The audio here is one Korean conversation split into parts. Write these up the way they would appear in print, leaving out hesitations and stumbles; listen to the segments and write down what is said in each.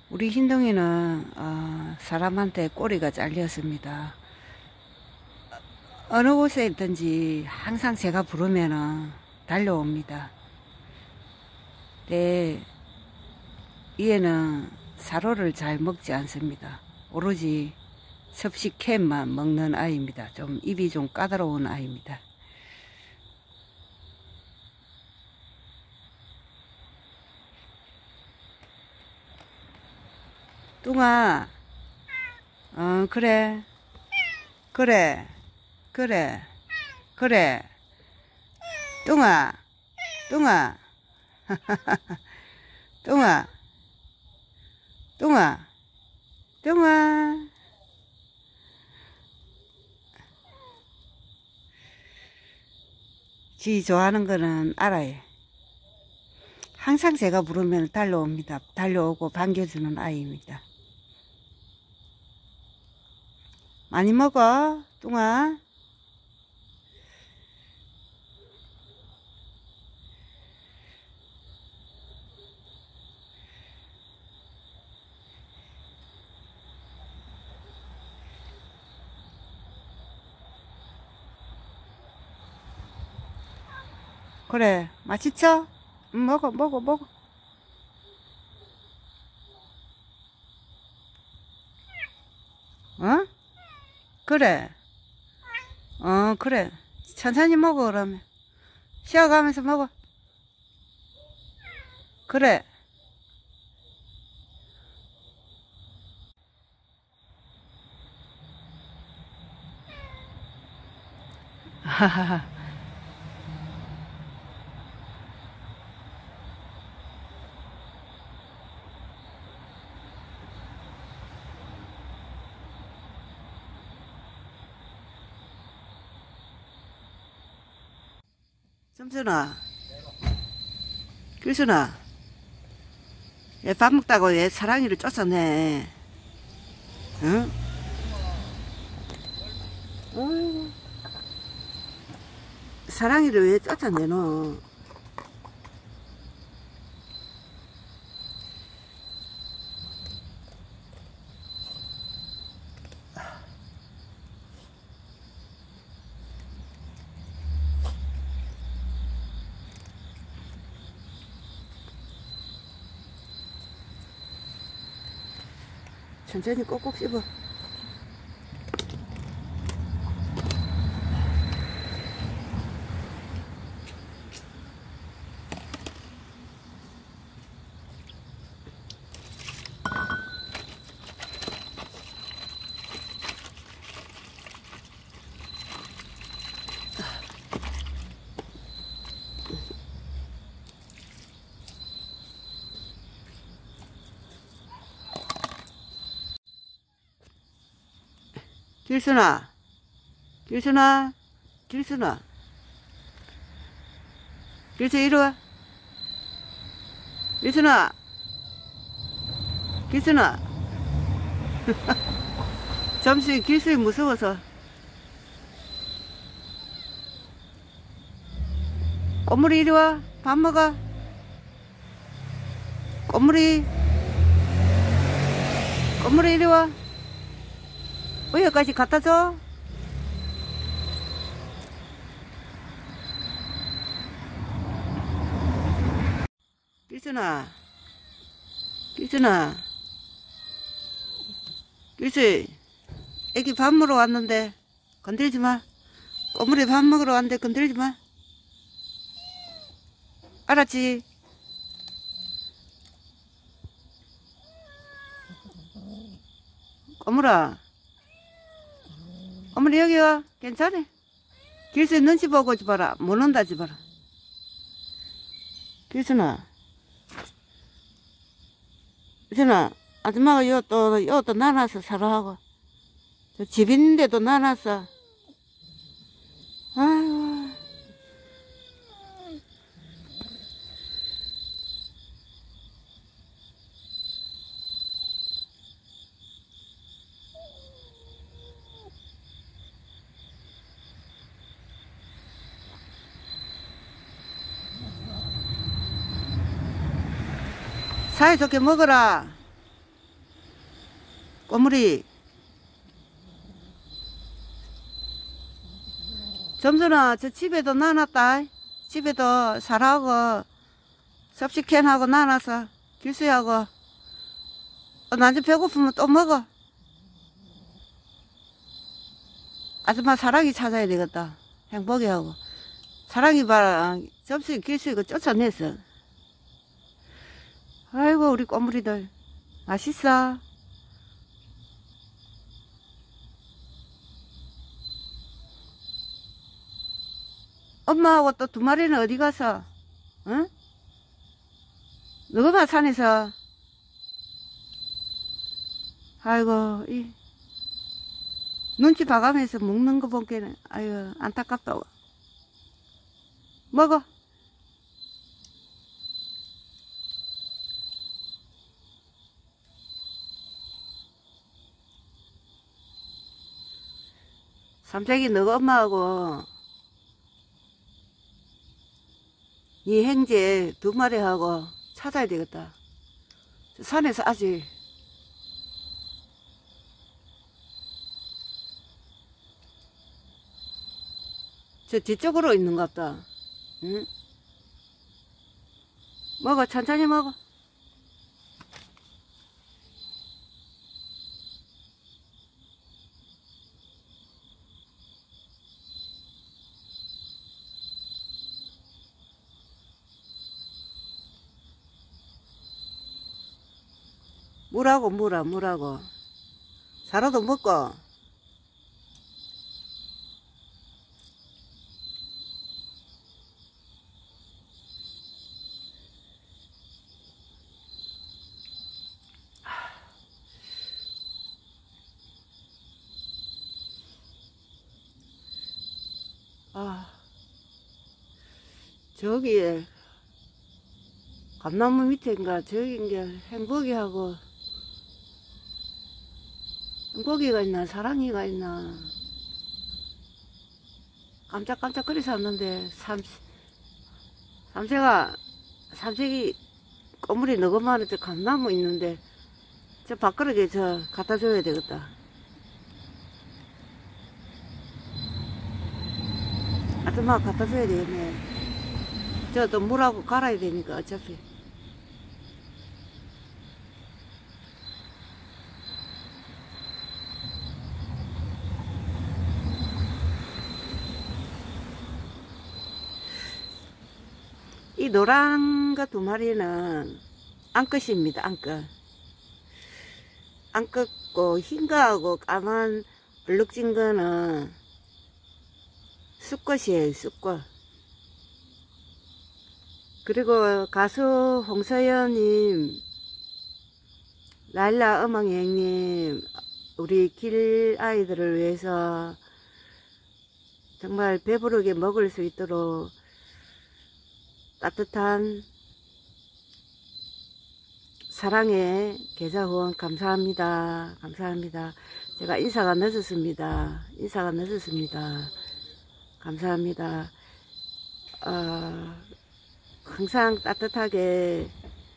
우리 흰둥이는 사람한테 꼬리가 잘렸습니다. 어느 곳에 있든지 항상 제가 부르면은 달려옵니다. 네, 얘는 사료를 잘 먹지 않습니다. 오로지 섭식캔만 먹는 아이입니다. 좀 입이 좀 까다로운 아이입니다. 뚱아, 그래, 그래, 그래, 그래, 뚱아, 뚱아, 뚱아, 뚱아, 뚱아. 지 좋아하는 거는 알아요. 항상 제가 부르면 달려옵니다. 달려오고 반겨주는 아이입니다. 많이 먹어, 뚱아. 그래, 맛있죠? 먹어, 먹어, 먹어. 어? 그래. 그래. 천천히 먹어, 그러면. 쉬어가면서 먹어. 그래. 하하하. 점순아, 규순아, 얘 밥 먹다고 얘 사랑이를 쫓아내. 응? 어이구. 사랑이를 왜 쫓아내노? 천천히 꼭꼭 씹어. 길순아, 길순아, 길순아, 길순 이리 와. 길순아, 길순아. 점심 길순이 무서워서. 꼬물이 이리 와. 밥 먹어. 꼬물이, 꼬물이 이리 와. 우유까지 갖다 줘. 길순아, 길순아, 길순, 애기 밥 먹으러 왔는데 건드리지 마. 꼬물이 밥 먹으러 왔는데 건드리지 마. 알았지? 꼬물아, 어머니 여기 와. 괜찮아. 길순 눈치 보고 오지 봐라. 못 온다 지 봐라. 길순아, 길순아, 아줌마가 요 또 나눠서 사러하고. 저 집 있는데도 나눠서. 아이고. 사이좋게 먹어라. 꼬물이. 점수나 저 집에도 나눴다. 집에도 살하고 섭식캔하고 나눠서 길수하고 나중에 배고프면 또 먹어. 아줌마 사랑이 찾아야 되겠다. 행복이 하고. 사랑이 봐라. 접시 길수 이거 쫓아냈어. 아이고 우리 꼬물이들 맛있어. 엄마하고 또 두 마리는 어디 가서? 응? 너가 산에서. 아이고 이 눈치 봐가면서 먹는 거 보기에는 아유 안타깝다. 먹어. 삼색이 너가 엄마하고 이 행제 두 마리하고 찾아야 되겠다. 산에서 아직 저 뒤쪽으로 있는 것 같다. 응? 먹어. 천천히 먹어. 물하고 물하고 살아도 먹고. 저기에 감나무 밑에인가 저기 게 행복이하고 행복이가 있나 사랑이가 있나 깜짝깜짝 거리서 왔는데 삼색이 꼬물이 너그마한 저 감나무 있는데 저 밥그릇에 저 갖다 줘야 되겠다. 아줌마 갖다 줘야 되겠네. 저 또 물하고 갈아야 되니까 어차피. 이 노란 거 두 마리는 암컷입니다. 암컷고 흰 거하고 까만 얼룩진 거는 수컷이에요. 수컷. 그리고 가수 홍서연님, 랄라 음악여행님, 우리 길 아이들을 위해서 정말 배부르게 먹을 수 있도록 따뜻한 사랑의 계좌 후원 감사합니다. 감사합니다. 제가 인사가 늦었습니다. 감사합니다. 항상 따뜻하게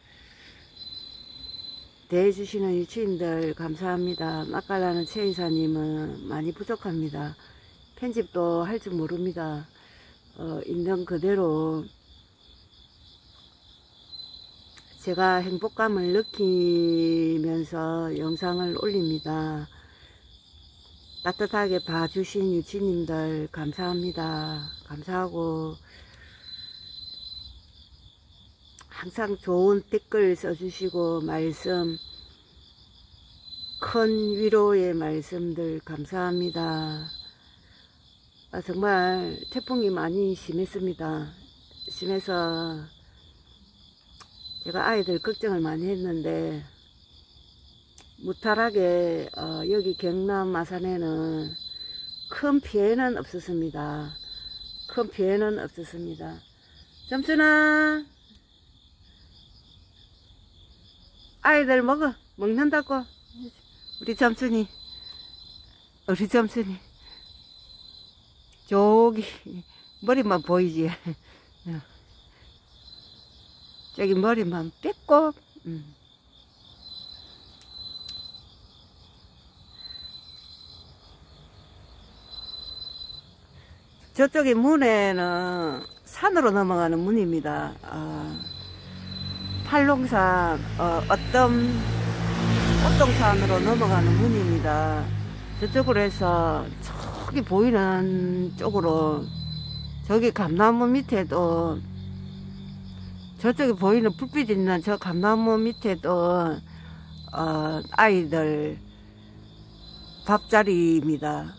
대해주시는 유치인들 감사합니다. 맛깔나는 최이사님은 많이 부족합니다. 편집도 할 줄 모릅니다. 있는 그대로 제가 행복감을 느끼면서 영상을 올립니다. 따뜻하게 봐주신 유치님들 감사합니다. 감사하고 항상 좋은 댓글 써주시고 말씀, 큰 위로의 말씀들 감사합니다. 정말 태풍이 많이 심했습니다. 심해서 제가 아이들 걱정을 많이 했는데 무탈하게 여기 경남 마산에는 큰 피해는 없었습니다. 점순아, 아이들 먹는다고. 우리 점순이 저기 머리만 보이지. 저기 머리만 뺏고 저쪽에 문에는 산으로 넘어가는 문입니다. 팔롱산 어떤 꽃동산으로 넘어가는 문입니다. 저쪽으로 해서 저기 보이는 쪽으로, 저기 감나무 밑에도, 저쪽에 보이는 불빛 있는 저 감나무 밑에도 아이들 밥자리입니다.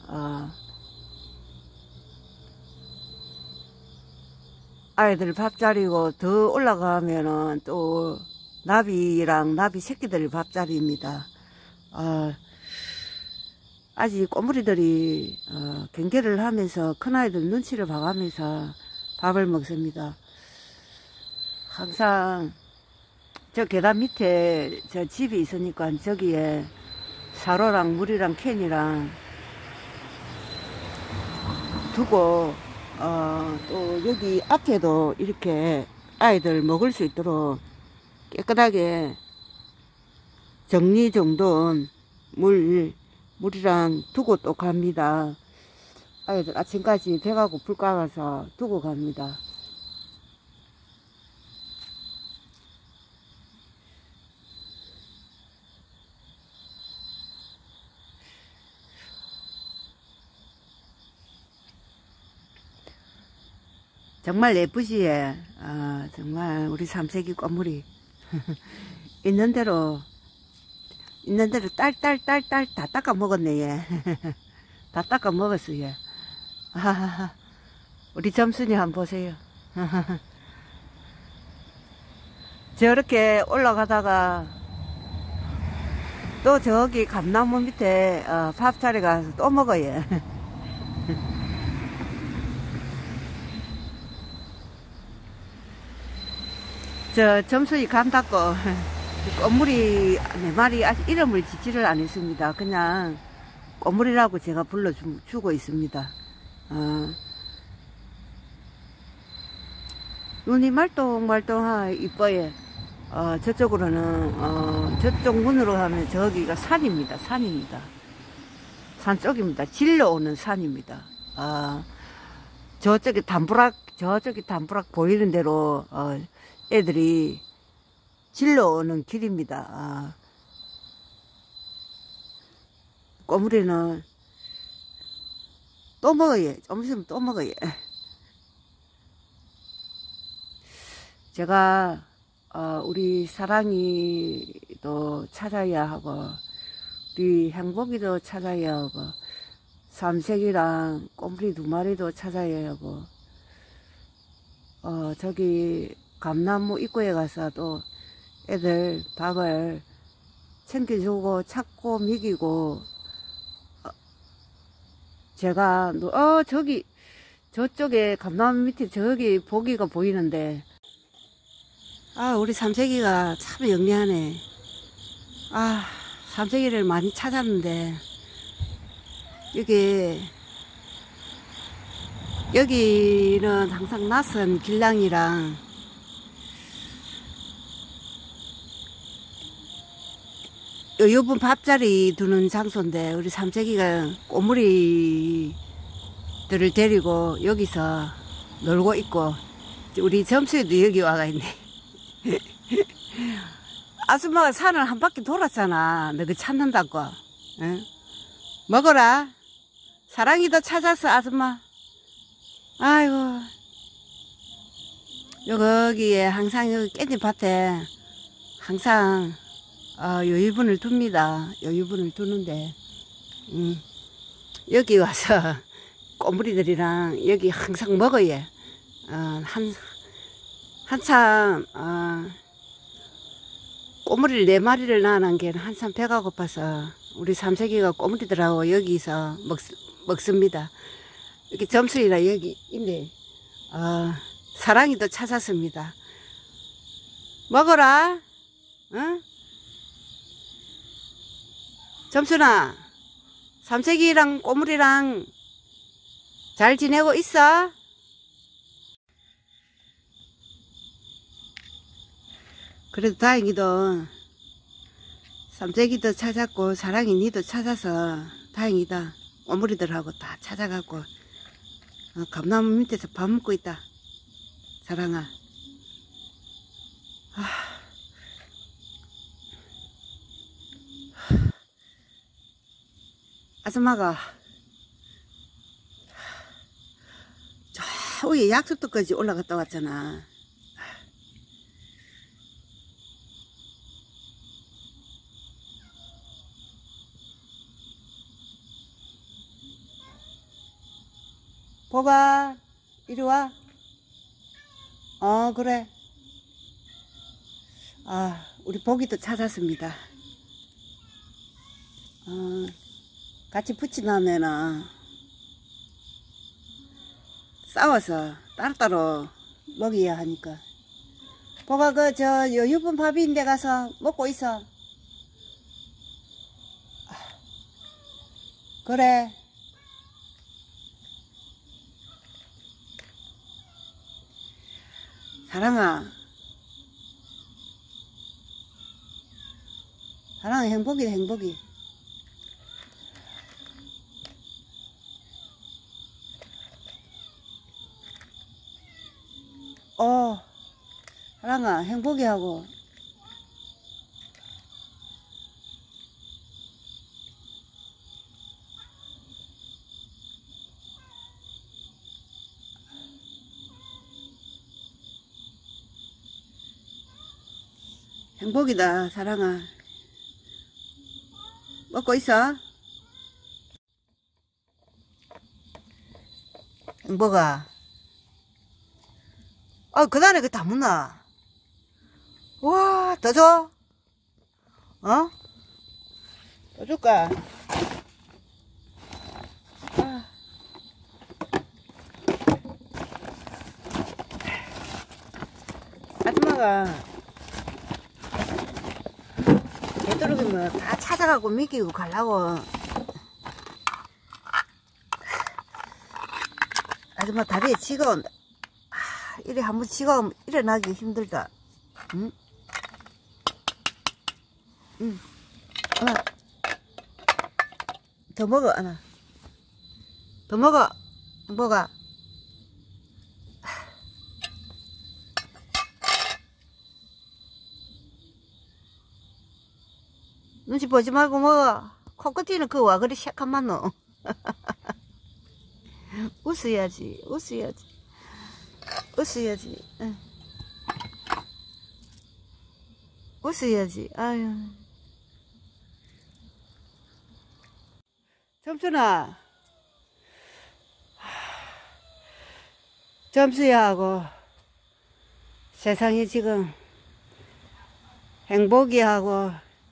아이들 밥자리고, 더 올라가면은 또 나비랑 나비 새끼들 밥자리입니다. 아직 꼬물이들이 경계를 하면서 큰아이들 눈치를 봐가면서 밥을 먹습니다. 항상 저 계단 밑에 저 집이 있으니까 저기에 사로랑 물이랑 캔이랑 두고 또 여기 앞에도 이렇게 아이들 먹을 수 있도록 깨끗하게 정리정돈 물이랑 두고 또 갑니다. 아이들 아침까지 배가 고플까 봐서 두고 갑니다. 정말 예쁘지? 정말 우리 삼색이 꽃물이 있는 대로 딸 다 닦아 먹었네. 얘. 다 닦아 먹었어. 얘. 우리 점순이 한번 보세요. 저렇게 올라가다가 또 저기 감나무 밑에 밥자리 가서 또 먹어요. 저 점순이 감 닦고 꽃물이 4마리 아직 이름을 짓지를 않았습니다. 그냥 꽃물이라고 제가 불러주고 있습니다. 눈이 말똥말똥하 이뻐요. 저쪽으로는 저쪽 문으로 가면 저기가 산입니다. 산 쪽입니다. 질러 오는 산입니다. 저쪽에 담부락 보이는 대로 애들이 질러 오는 길입니다. 꼬물이는 또 먹어요. 좀 있으면 또 먹어요. 제가 우리 사랑이도 찾아야 하고, 우리 행복이도 찾아야 하고, 삼색이랑 꼬물이 2마리도 찾아야 하고, 저기 감나무 입구에 가서 또 애들 밥을 챙겨주고 찾고 먹이고, 제가 저기 저쪽에 감나무 밑에 저기 보기가 보이는데, 우리 삼색이가 참 영리하네. 삼색이를 많이 찾았는데 여기는 항상 낯선 길랑이랑 요번 밥자리 두는 장소인데, 우리 삼색이가 꼬물이들을 데리고 여기서 놀고 있고, 우리 점수에도 여기 와가 있네. 아줌마가 산을 한 바퀴 돌았잖아. 너그 찾는다고. 응? 먹어라. 사랑이도 찾았어, 아줌마. 아이고. 여기에 항상 여기 깻잎밭에 항상 요유분을 둡니다. 요유분을 두는데, 여기 와서 꼬물이들이랑 여기 항상 먹어요. 한참 꼬물이를 4마리를 낳은 게 한참 배가 고파서 우리 삼색이가 꼬물이들하고 여기서 먹습니다. 이렇게 점수이라 여기 있네. 사랑이도 찾았습니다. 먹어라. 응? 점순아, 삼색이랑 꼬물이랑 잘 지내고 있어? 그래도 다행이도 삼색이도 찾았고 사랑이 니도 찾아서 다행이다. 꼬물이들하고 다 찾아가고 감나무 밑에서 밥 먹고 있다. 사랑아. 아줌마가 저 위에 약수터까지 올라갔다 왔잖아. 보가 이리 와. 그래. 우리 보기도 찾았습니다. 같이 붙이나면은 싸워서 따로따로 먹여야 하니까. 보가 요 유분 밥인데 가서 먹고 있어. 그래. 사랑아. 사랑아, 행복이다, 행복이. 사랑아, 행복이 하고. 행복이다, 사랑아. 먹고 있어? 행복아. 그다음에 그 다 묻나? 와, 더 줘? 더 줄까? 아줌마가 되도록이면 다 찾아가고 먹이고 가려고. 아줌마 다리에 지가 온다. 이래 한번 지가 오면 일어나기 힘들다. 응? 하나 더 먹어. 하나 더 먹어. 뭐가? 눈치 보지 말고 먹어. 코끝에는 그 와 그리 새까만 너. 웃어야지, 웃어야지, 웃어야지. 웃어야지. 아유. 점순아, 점수야하고 세상이 지금 행복이하고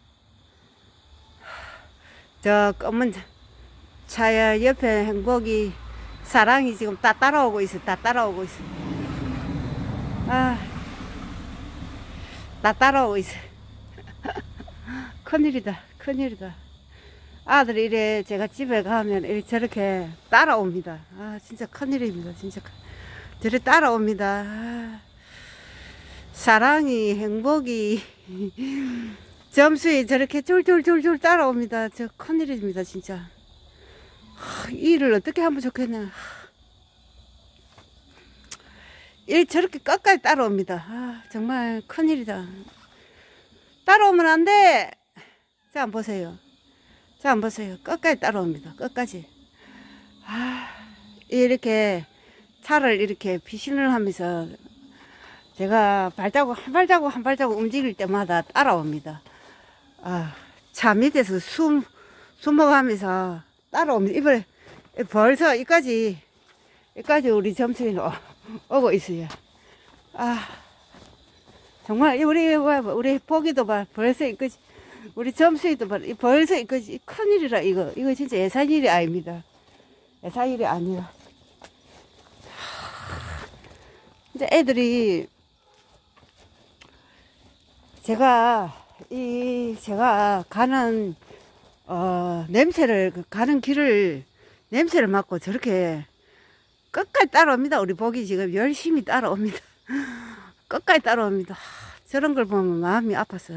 저 검은 차야 옆에 행복이 사랑이 지금 다 따라오고 있어. 다 따라오고 있어. 다 따라오고 있어. 큰일이다, 큰일이다. 아들이 이래 제가 집에 가면 이렇게 저렇게 따라옵니다. 진짜 큰일입니다. 진짜 저래 따라옵니다. 사랑이 행복이 점수에 저렇게 쫄쫄쫄쫄 따라옵니다. 저 큰일입니다. 진짜 이 일을 어떻게 하면 좋겠나. 일 저렇게 끝까지 따라옵니다. 정말 큰일이다. 따라오면 안 돼. 자, 한번 보세요. 자, 한번 보세요. 끝까지 따라옵니다. 끝까지. 이렇게 차를 이렇게 피신을 하면서 제가 발자국 한 발자국 한 발자국 움직일 때마다 따라옵니다. 차 밑에서 숨어가면서 따라옵니다. 이번에 벌써 여기까지 우리 점수인 오고 있어요. 정말 우리 보기도 봐. 벌써 여기까지 우리 점수이도 봐. 벌써 여기까지 큰일이라. 이거 진짜 예산일이 아닙니다. 예산일이 아니라 이제 애들이 제가 가는 가는 길을 냄새를 맡고 저렇게 끝까지 따라옵니다. 우리 보기 지금 열심히 따라옵니다. 끝까지 따라옵니다. 저런 걸 보면 마음이 아파서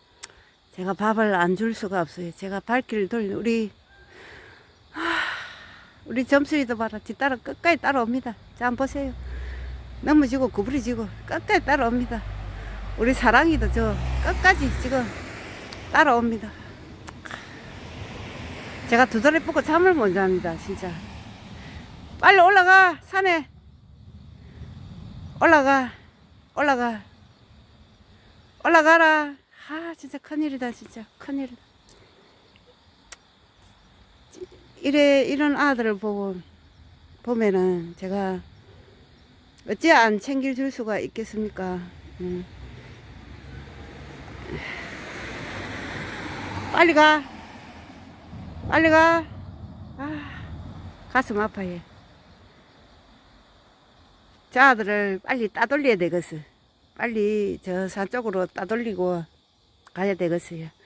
제가 밥을 안 줄 수가 없어요. 제가 발길을 돌려 우리 우리 점수이도 봐라. 뒤따라 끝까지 따라옵니다. 자, 한번 보세요. 넘어지고 구부러지고 끝까지 따라옵니다. 우리 사랑이도 저 끝까지 지금 따라옵니다. 제가 두 다리 뻗고 잠을 못 잡니다. 진짜. 빨리 올라가. 산에 올라가. 올라가라. 아, 진짜 큰일이다. 진짜 큰일이다. 이런 아들을 보면은 제가 어찌 안 챙겨줄 수가 있겠습니까? 빨리 가. 아, 가슴 아파요. 저 아들을 빨리 따돌려야 되겠어. 빨리 저 산 쪽으로 따돌리고 가야 되겠어요.